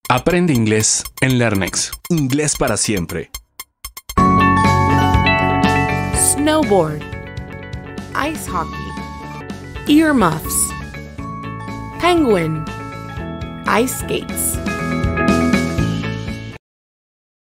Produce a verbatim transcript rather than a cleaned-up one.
Aprende inglés en LearnX. Inglés para siempre. Snowboard, ice hockey, earmuffs, penguin, ice skates.